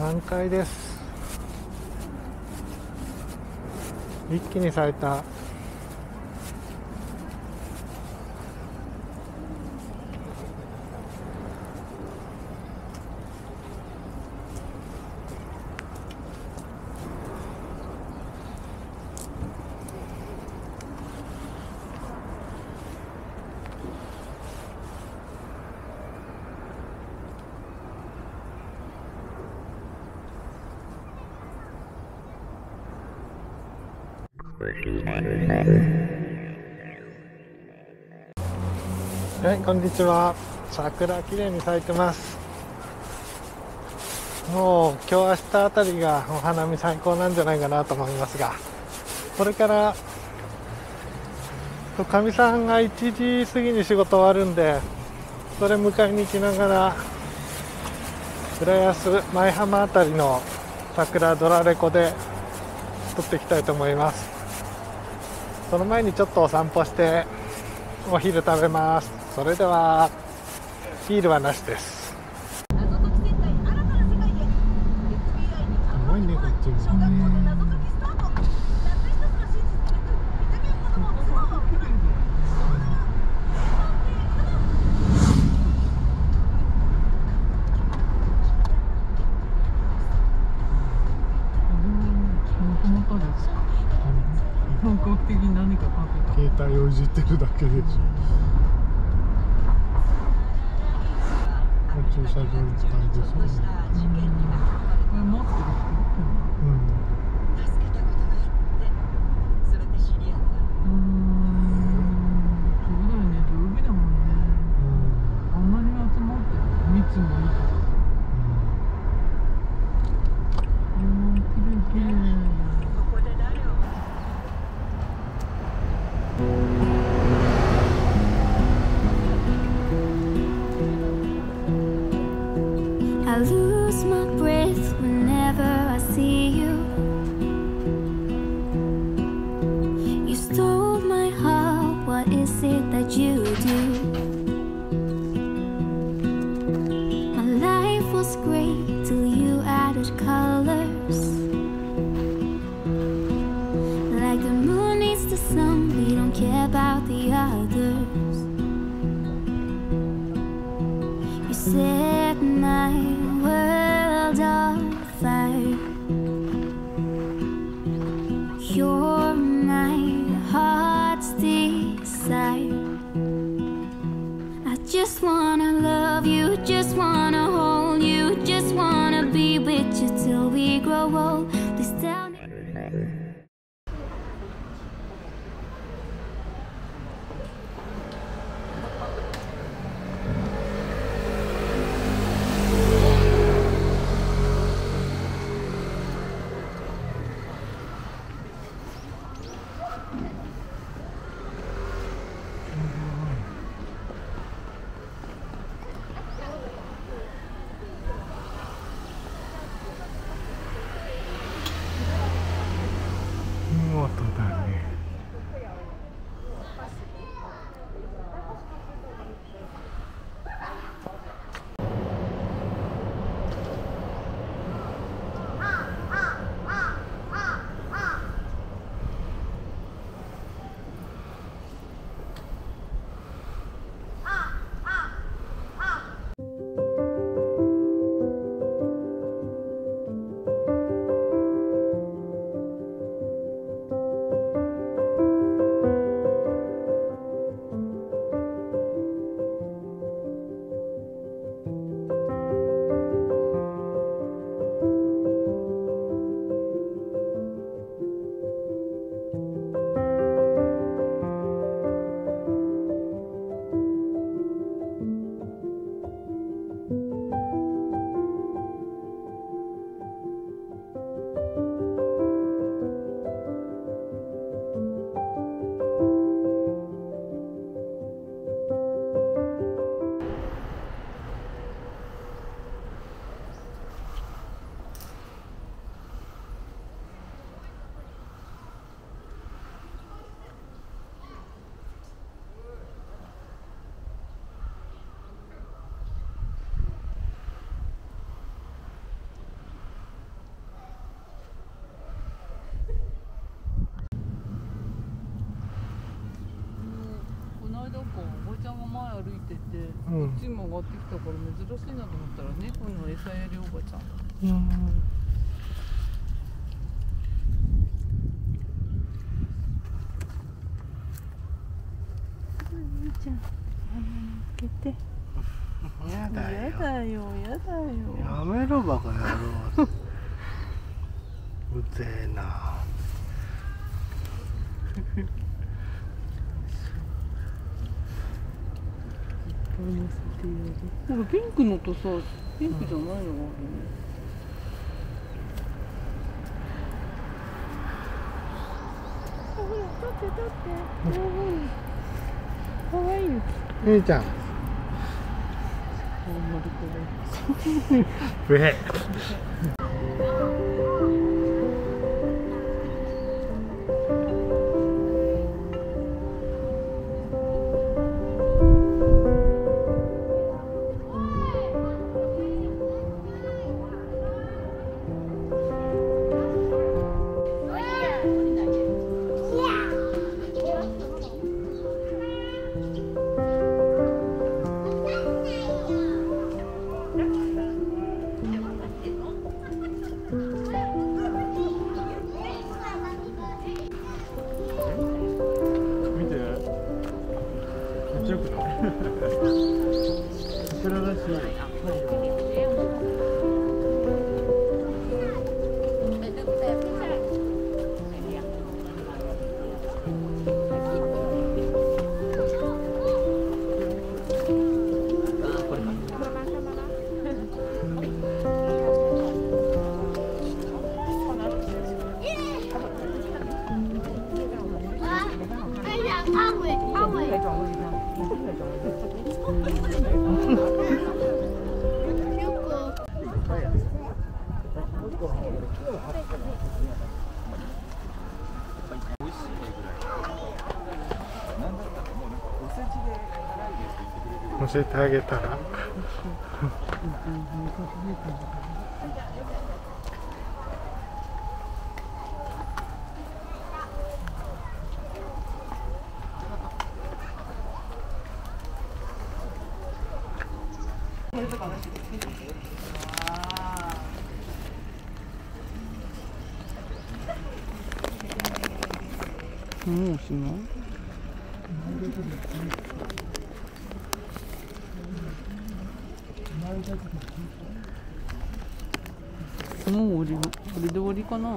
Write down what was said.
満開です。一気に咲いた。はい、こんにちは。桜きれいに咲いてます。もう今日明日あたりがお花見最高なんじゃないかなと思いますが、これからかみさんが1時過ぎに仕事終わるんで、それ迎えに行きながら浦安舞浜あたりの桜ドラレコで撮っていきたいと思います。その前にちょっとお散歩してお昼食べます。それではビールはなしです。すごいね、こっちも本格的に何かかけた。 携帯をいじってるだけでしょ。駐車場いっぱいですよね。 これ持ってる人。 助けたことがあってそれで知り合った。 そうだよね、土曜日だもんね。あんなに集まってる。密もいいから。きれいきれい。 ここで誰を I lose my breath whenever I see you. You stole my heart, what is it that you do? My life was great till you added colors. Like the moon needs the sun, we don't care about the others. You set my world on fire. You're my heart's desire. I just wanna love you, just wanna hold you, just wanna be with you till we grow old. Please tell me. こかおばちゃんが前歩いてて、 うんこっちにも上がってきたから珍しいなと思ったら猫の餌やりおばちゃん。みーちゃん、開けて。 やだよ。 やだよ、やだよ。 やめろバカ野郎。うぜえな。 ほらピンクのとさ、ピンクじゃないのがあるね。ほら、取って取って。かわいい。 みーちゃん。うへ。教えてあげたら。 もうしない？もうこれで終わりかな。